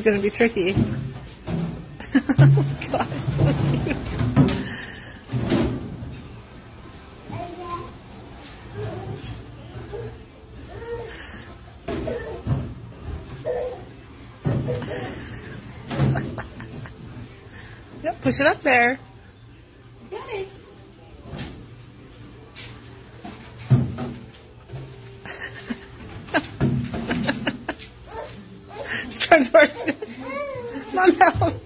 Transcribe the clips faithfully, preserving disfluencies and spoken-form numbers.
going to be tricky. Oh my gosh, so cute. Yep, push it up there. Got it. Just trying to force it. Mom, help.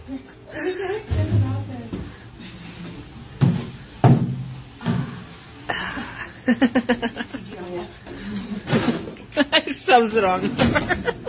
Shoves it on.